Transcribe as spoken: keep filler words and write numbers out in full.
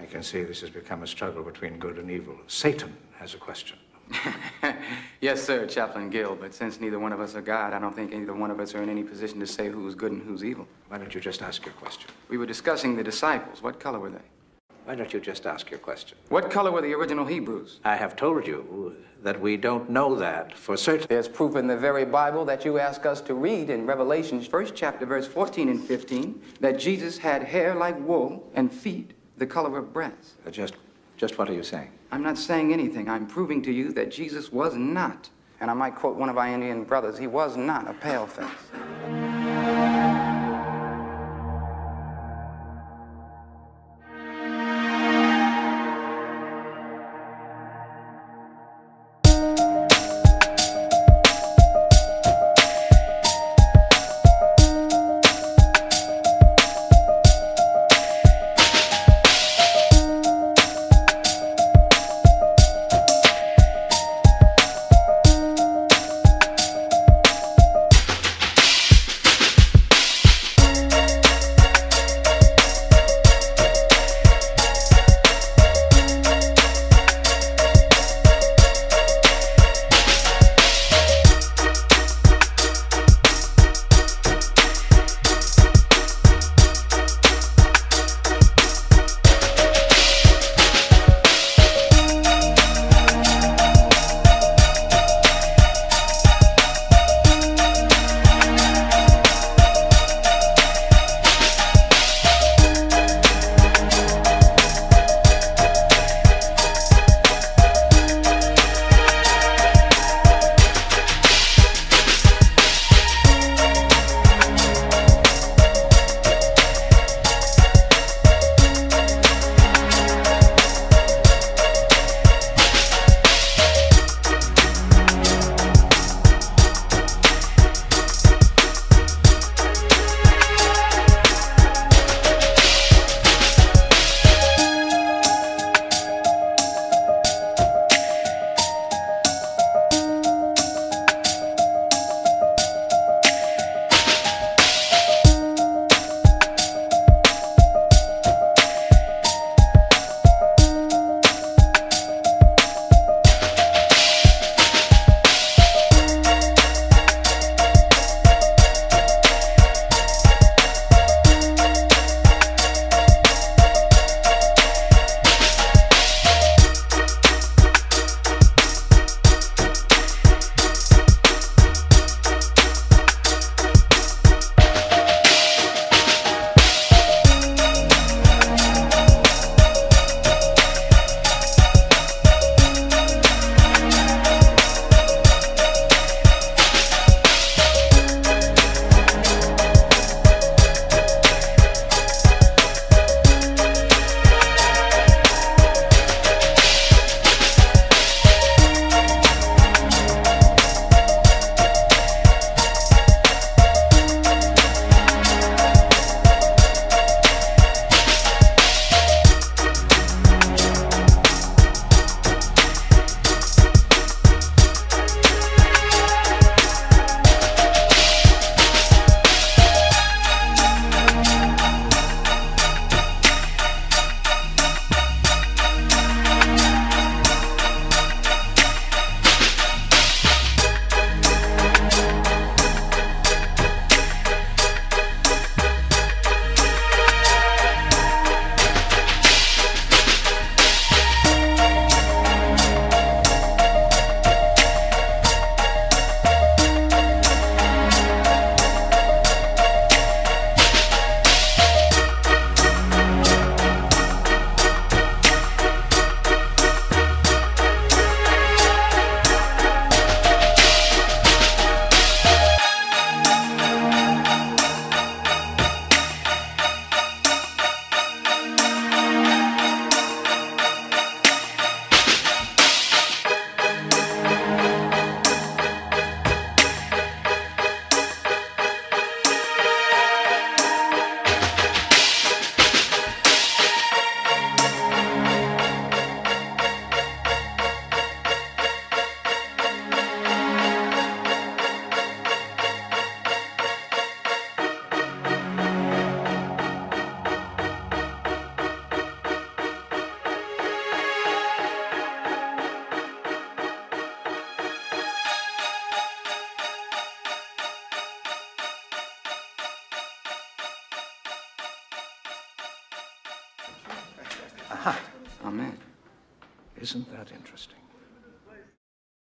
I can see this has become a struggle between good and evil. Satan has a question. Yes, sir, Chaplain Gill, but since neither one of us are God, I don't think either one of us are in any position to say who's good and who's evil. Why don't you just ask your question? We were discussing the disciples. What color were they? Why don't you just ask your question? What color were the original Hebrews? I have told you that we don't know that for certain. There's proof in the very Bible that you ask us to read in Revelation's first chapter, verse fourteen and fifteen, that Jesus had hair like wool and feet the color of brass. Uh, just, just what are you saying? I'm not saying anything. I'm proving to you that Jesus was not, and I might quote one of our Indian brothers, he was not a paleface. Aha. Amen. Isn't that interesting?